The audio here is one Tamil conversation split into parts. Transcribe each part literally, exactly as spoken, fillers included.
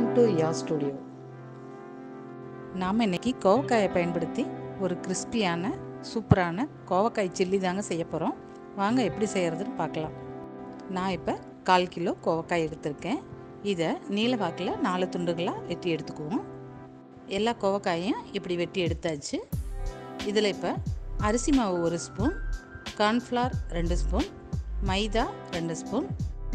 Welcome to yeah studio. நாம் இன்றைக்கி கோவக்காயை பயன்படுத்தி ஒரு கிறிஸ்பியான சூப்பரான கோவக்காய் சில்லி தாங்க செய்ய போகிறோம். வாங்க எப்படி செய்கிறதுன்னு பார்க்கலாம். நான் இப்போ கால் கிலோ கோவக்காய் எடுத்திருக்கேன். இதை நீல வாக்கில் நாலு துண்டுகளாக வெட்டி எடுத்துக்குவோம். எல்லா கோவக்காயும் இப்படி வெட்டி எடுத்தாச்சு. இதில் இப்போ அரிசி மாவு ஒரு ஸ்பூன், கார்ன்ஃப்ளவர் ரெண்டு ஸ்பூன், மைதா ரெண்டு ஸ்பூன்,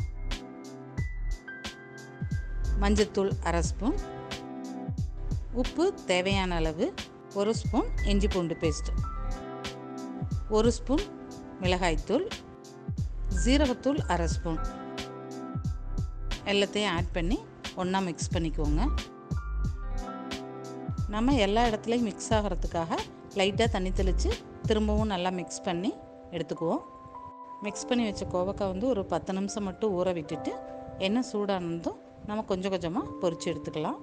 மஞ்சத்தூள் அரை ஸ்பூன், உப்பு தேவையான அளவு, ஒரு ஸ்பூன் இஞ்சி பூண்டு பேஸ்ட், ஒரு ஸ்பூன் மிளகாய்த்தூள், ஜீரகத்தூள் அரை ஸ்பூன் எல்லாத்தையும் ஆட் பண்ணி ஒன்றா மிக்ஸ் பண்ணிக்குவோங்க. நம்ம எல்லா இடத்துலையும் மிக்ஸ் ஆகிறதுக்காக லைட்டாக தண்ணி தெளித்து திரும்பவும் நல்லா மிக்ஸ் பண்ணி எடுத்துக்குவோம். மிக்ஸ் பண்ணி வச்ச கோவக்காய் வந்து ஒரு பத்து நிமிஷம் மட்டும் ஊற விட்டுட்டு எண்ணெய் சூடானதும் நம்ம கொஞ்சம் கொஞ்சமாக பொரித்து எடுத்துக்கலாம்.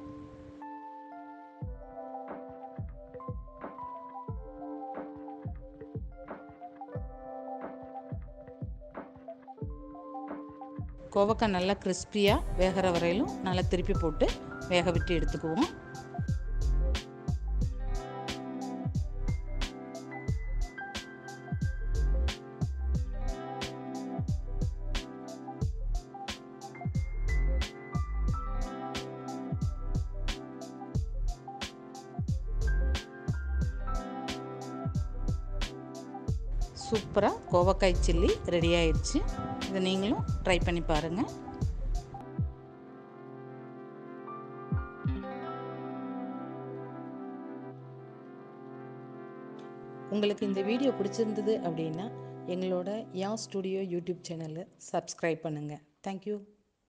கோவக்காய் நல்லா கிறிஸ்பியாக வேகிற வரையிலும் நல்லா திருப்பி போட்டு வேக விட்டு எடுத்துக்குவோம். சூப்பராக கோவக்காய் சில்லி ரெடி ஆயிடுச்சு. இதை நீங்களும் ட்ரை பண்ணி பாருங்கள். உங்களுக்கு இந்த வீடியோ பிடிச்சிருந்தது அப்படின்னா எங்களோட யா ஸ்டுடியோ யூடியூப் சேனலை சப்ஸ்கிரைப் பண்ணுங்கள். தேங்க்யூ.